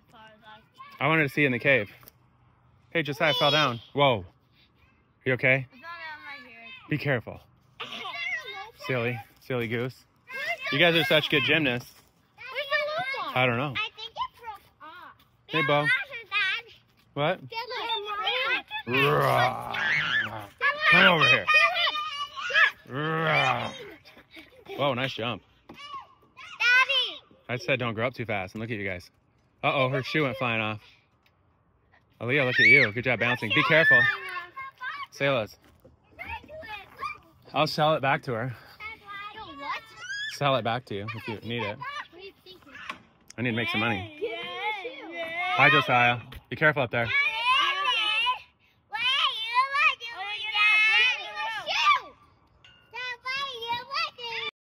I wanted to see in the cave. Hey, Josiah fell down. Whoa. You okay? Be careful. Silly goose. You guys are such good gymnasts. I don't know. I think it broke off. Hey, Bo. What? Come over here. Whoa, nice jump. Daddy. I said don't grow up too fast. And look at you guys. Uh-oh, her shoe went flying off. Aaliyah, look at you. Good job bouncing. Be careful. Sayla's. I'll sell it back to her. Sell it back to you if you need it. I need to make some money. Hi, Josiah. Be careful up there.